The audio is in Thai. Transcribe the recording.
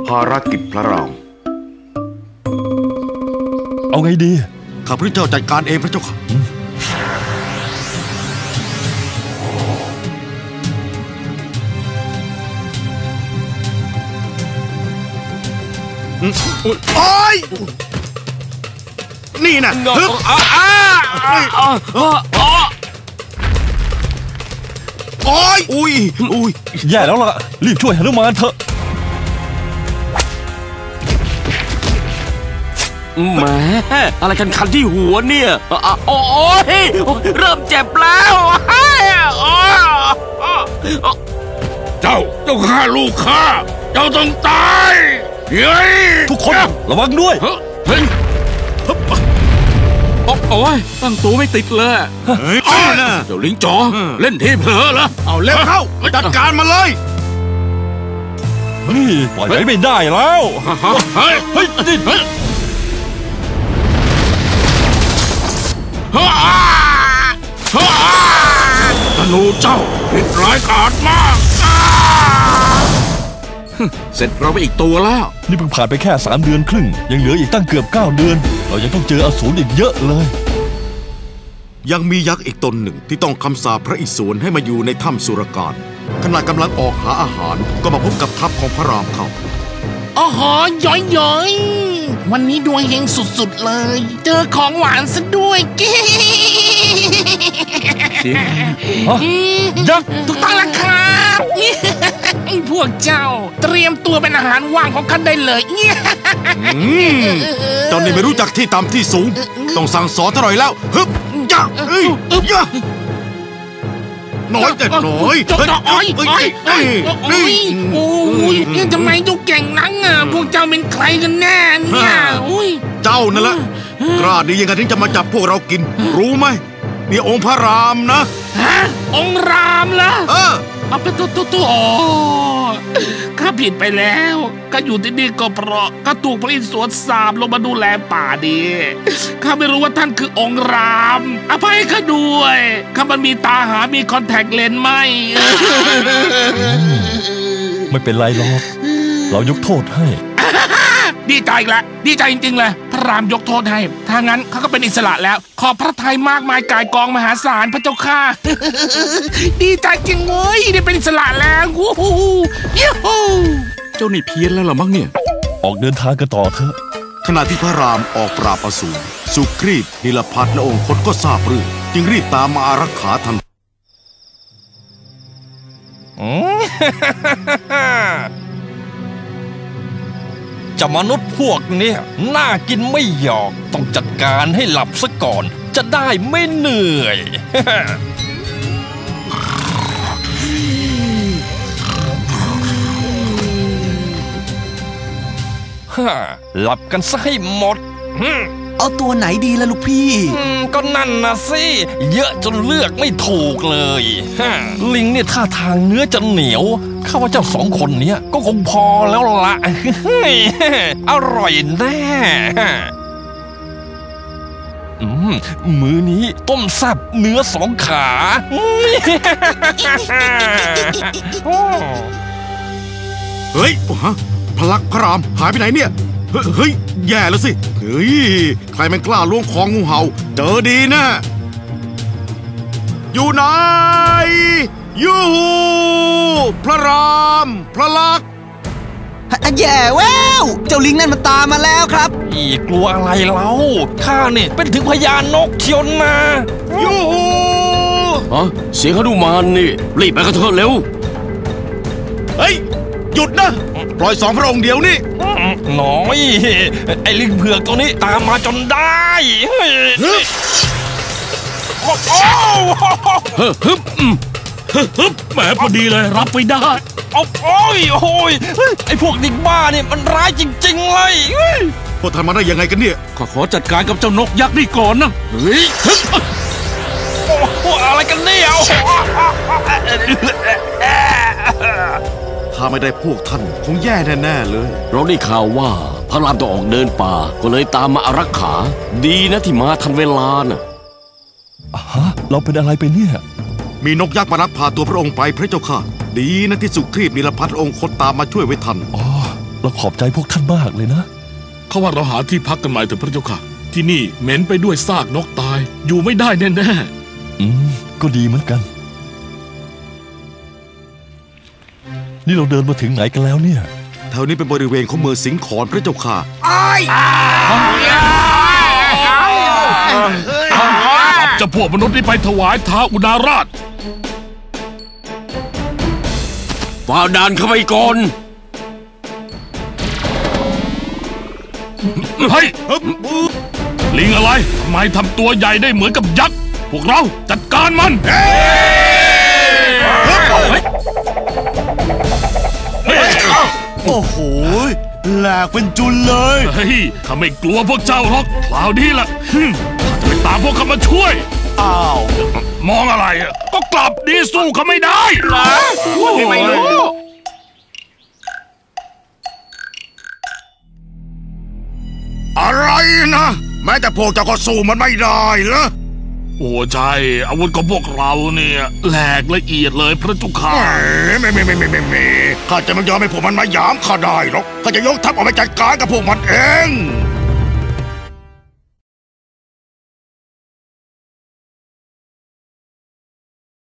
ภารกิจพระรามเอาไงดีข้าพระเจ้าจัดการเองพระเจ้าค่ะโอ้ยนี่นะฮึบโอ้ยอุ้ยแย่แล้วล่ะรีบช่วยหนุมานเถอะแหมอะไรคันที่หัวเนี่ยโอ้ยเริ่มเจ็บแล้วเจ้าฆ่าลูกข้าเจ้าต้องตายทุกคนระวังด้วยโอ้ยตั้งตัวไม่ติดเลยเจ้าลิงจ๋อเล่นทีเผลอเหรอเอาเร็วเข้าจัดการมาเลยนี่ปล่อยไว้ไม่ได้แล้วเฮ้ยธนูเจ้าผิดร้ายกาจมากเสร็จเราไปอีกตัวแล้วนี่เพิ่งผ่านไปแค่3 เดือนครึ่งยังเหลืออีกตั้งเกือบ9 เดือนเรายังต้องเจออสูรอีกเยอะเลยยังมียักษ์อีกตนหนึ่งที่ต้องคำสาปพระอิศวรให้มาอยู่ในถ้ำสุรการขณะกำลังออกหาอาหารก็มาพบกับทัพของพระรามเขาอ๋อย้อยวันนี้ดวงเฮงสุดๆเลยเจอของหวานซะด้วยยักษ์ถูกต้องแล้วครับพวกเจ้าเตรียมตัวเป็นอาหารว่างของข้าได้เลยเจ้านี่ไม่รู้จักที่ต่ำที่สูงต้องสั่งสอนเท่าไหร่แล้วฮึบย่าน้อยแต่น้อยนี่ทำไมดูเก่งนักอ่ะพวกเจ้าเป็นใครกันแน่เนี่ยเจ้านั่นแหละกล้าดียังไงถึงจะมาจับพวกเรากินรู้ไหมนี่องค์พระรามนะองค์รามเหรอเอาไปตัวข้าผิดไปแล้วข้าอยู่ที่นี่ก็เพราะข้าถูกพระอิศวรสาปลงมาดูแลป่าดีข้าไม่รู้ว่าท่านคือองค์รามอภัยข้าด้วยข้ามันมีตาหามีคอนแทคเลนส์ไหมไม่เป็นไรหรอกเรายกโทษให้ดีใจอีกแล้วดีใจจริงๆเลยพระรามยกโทษให้ถ้างั้นเขาก็เป็นอิสระแล้วขอบพระทัยมากมายกายกองมหาศาลพระเจ้าค่ะดีใจจริงเว้ยได้เป็นอิสระแล้วยูฮูเจ้านี่เพี้ยนแล้วหรอมั้งเนี่ยออกเดินทางกันต่อเถอะขณะที่พระรามออกปราบอสูรสุครีพนิลพัทและองค์คตก็ทราบเรื่องจึงรีบตามมาอารักขาทันจะมนุษย์พวกนี้น่ากินไม่หยอกต้องจัดการให้หลับซะก่อนจะได้ไม่เหนื่อยหลับกันซะให้หมดเอาตัวไหนดีล่ะลูกพี่ก็นั่นนะสิเยอะจนเลือกไม่ถูกเลยลิงเนี่ยท่าทางเนื้อจะเหนียวข้าว่าเจ้า2 คนนี้ก็คงพอแล้วละอร่อยแน่มื้อนี้ต้มแซ่บเนื้อ2 ขาเฮ้ยพลักพระรามหายไปไหนเนี่ยเฮ้ยแย่แล้วสิเฮ้ยใครมันกล้าล้วงของงูเห่าเจอดีนะอยู่ไหนยูหูพระรามพระลักษณ์แย่แววเจ้าลิงนั่นมันตามมาแล้วครับกลัวอะไรเล่าข้านี่เป็นถึงพญานกเชียวนะยูหูเสียงหนุมานนี่รีบไปกันเถอะเร็วเฮ้ยหยุดนะปล่อย2 พระองค์เดียวนี่น้อยไอ้ลิงเผือกตัวนี้ตามมาจนได้แหมพอดีเลยรับไม่ได้โอ้ยไอ้พวกเด็กบ้าเนี่ยมันร้ายจริงๆเลยพวกท่านมาได้ยังไงกันเนี่ยขอจัดการกับเจ้านกยักษ์นี่ก่อนนะเฮ้ยอะไรกันเนี่ยถ้าไม่ได้พวกท่านคงแย่แน่ๆเลยเราได้ข่าวว่าพระรามต้องออกเดินป่าก็เลยตามมาอารักขาดีนะที่มาทันเวลาน่ะเราเป็นอะไรไปเนี่ยมีนกยักษ์มาลักพาตัวพระองค์ไปพระเจ้าค่ะดีนะที่สุครีพนิลพัทองค์คตตามมาช่วยไว้ทันเราขอบใจพวกท่านมากเลยนะเขาว่าเราหาที่พักกันใหม่เถอะพระเจ้าค่ะที่นี่เหม็นไปด้วยซากนกตายอยู่ไม่ได้แน่ก็ดีเหมือนกันนี่เราเดินมาถึงไหนกันแล้วเนี่ยแถวนี้เป็นบริเวณของเมืองสิงขรพระเจ้าค่ะจับเจ้าพวกมนุษย์นี้ไปถวายท้าอุณาราชฝ่าด่านเข้าไปก่อนเฮ้ยลิงอะไรทำไมทำตัวใหญ่ได้เหมือนกับยักษ์พวกเราจัดการมันโอ้โหแหลกเป็นจุนเลยเฮ้ยข้าไม่กลัวพวกเจ้าหรอกคราวนี้ล่ะข้าจะไปตามพวกเขามาช่วยอ้าวมองอะไรก็กลับดีสู้เขาไม่ได้นะไม่รู้อะไรนะแม้แต่พวกเจ้าก็สู้มันไม่ได้เหรอโอ้ใช่อาวุธของพวกเราเนี่ยแหลกละเอียดเลยพระเจ้าค่ะไม่ข้าจะไม่ยอมให้พวกมันมาหยามข้าได้หรอกข้าจะยกทัพออกไปจัดการกับพวกมันเอง